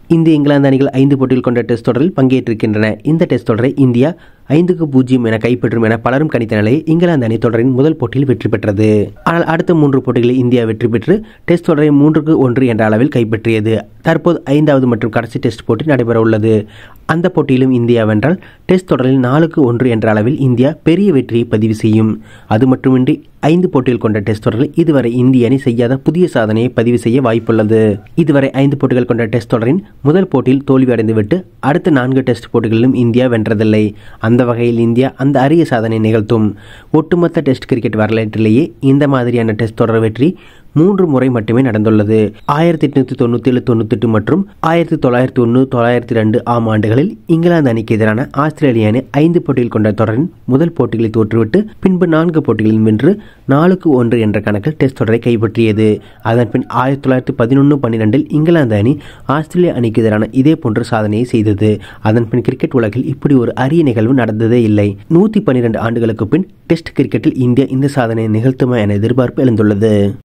இந்திய இங்கிலாந்து அணிகள் 5 போட்டிகள் கொண்ட டெஸ்ட் தொடரில் பங்கேற்றிருக்கின்றன. இந்த டெஸ்ட் தொடரை இந்தியா 5-0 என கைப்பற்றும் என பலரும் கணித்த நிலையில் இங்கிலாந்து அணி தொடரின் முதல் போட்டியில் வெற்றி பெற்றது. ஆனால் அடுத்த 3 போட்டிகளில் இந்தியா வெற்றி பெற்று டெஸ்ட் தொடரை 3-1 என்ற அளவில் கைப்பற்றியது. தற்போது 5வது மற்றும் கடைசி டெஸ்ட் போட்டி நடைபெற உள்ளது. அந்த போட்டியிலும் இந்தியா வென்றால் டெஸ்ட் தொடரில் 4-1 என்ற அளவில் இந்தியா பெரிய வெற்றியை பதிவு செய்யும். அது மட்டுமின்றி 5 போட்டிகள் கொண்ட டெஸ்ட் தொடரில் இதுவரை இந்திய அணி செய்யாத புதிய சாதனையை பதிவு செய்ய வாய்ப்புள்ளது. இதுவரை 5 போட்டிகள் கொண்ட டெஸ்ட் தொடரின் முதல் போட்டியில் தோல்வியடைந்துவிட்டு அடுத்த 4 டெஸ்ட் போட்டிகளிலும் இந்தியா வென்றதில்லை. அந்த வகையில் இந்தியா அந்த அரிய சாதனை நிகழ்த்தும். ஒட்டுமொத்த டெஸ்ட் கிரிக்கெட் வரலாற்றிலேயே இந்த மாதிரியான டெஸ்ட் தொடர் வெற்றி 3 முறை மட்டுமே நடந்துள்ளது. 1897-98 மற்றும் 1901-1902 ஆம் ஆண்டுகளில் இங்கிலாந்து அணிக்கு எதிரான ஆஸ்திரேலிய அணி 5 போட்டிகள் கொண்ட தொடரின் முதல் போட்டிகளை தோற்றுவிட்டு பின்பு 4 போட்டிகளில் வென்று 4-1 என்ற கணக்கில் டெஸ்ட் தொடரை கைப்பற்றியது. அதன்பின் 1911-12 இங்கிலாந்து அணி ஆஸ்திரேலிய அணிக்கு எதிரான இதே போன்ற சாதனையை செய்தது. அதன்பின் கிரிக்கெட் உலகில் இப்படி ஒரு அரிய நிகழ்வு நடந்ததே இல்லை. 112 ஆண்டுகளுக்கு பின் டெஸ்ட் கிரிக்கெட்டில் இந்தியா இந்த சாதனையை நிகழ்த்துமா என எதிர்பார்ப்பு எழுந்துள்ளது.